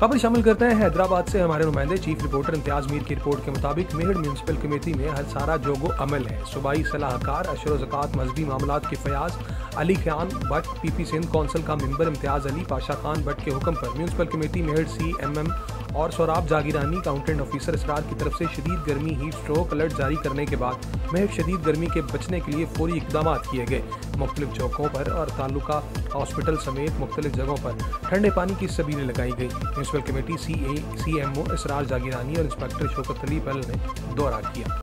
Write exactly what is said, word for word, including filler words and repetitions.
खबर शामिल करते हैं हैदराबाद से हमारे नुमाइंदे चीफ रिपोर्टर इम्तियाज मीर की रिपोर्ट के मुताबिक मेहड़ म्यूनसिपल कमेटी में हर सारा जोगो अमल है। सूबाई सलाहकार अशर ज़कात मजहबी मामलात के फयाज अली खान भट्ट, पीपी सिंध कौंसिल का मेंबर इम्तियाज अली पाशा खान भट्ट के हुक्म पर municipal committee Mehar C M M और सौराब जागीरानी काउंटेंट ऑफिसर इसरार की तरफ से शदीद गर्मी हीट स्ट्रोक अलर्ट जारी करने के बाद मेहड़ शदीद गर्मी के बचने के लिए फौरी इकदाम किए गए। मुख्तलिफ चौकों पर और तालुका हॉस्पिटल समेत मुख्तलिफ जगहों पर ठंडे पानी की सबीलें लगाई गई। Municipal committee C A C M O Israr Jagirani और इंस्पेक्टर शौकत अली बल ने दौरा किया।